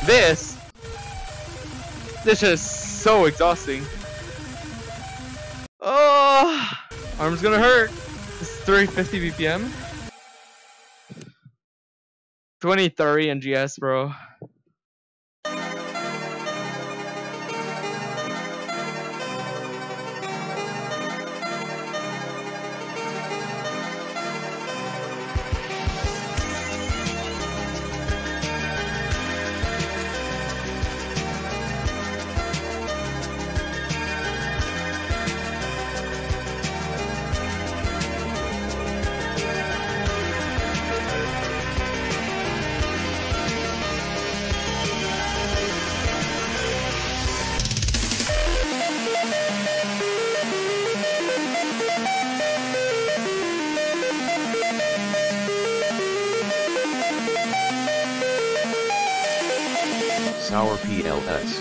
This is so exhausting. Oh, arm's gonna hurt. This is 350 BPM. 2030 NGS, bro. Sour PLS.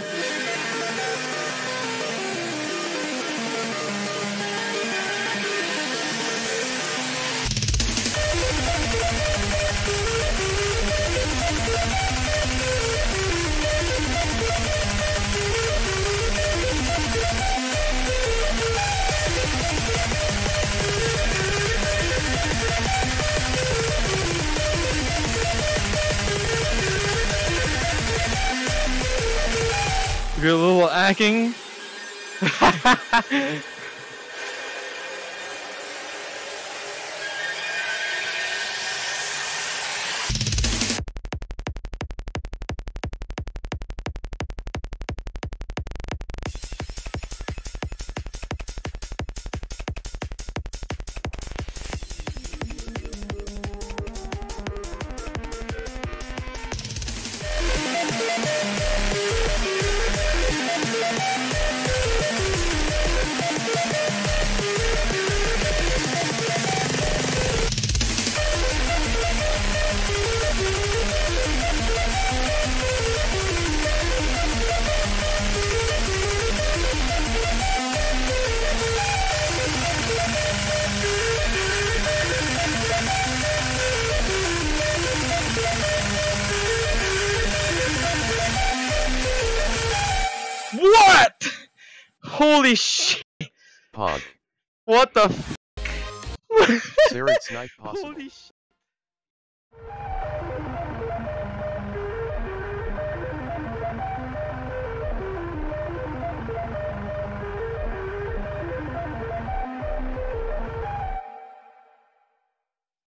You're a little acting. What? Holy shit! Pog. What the f? Sarah Snipe possible. Holy shit!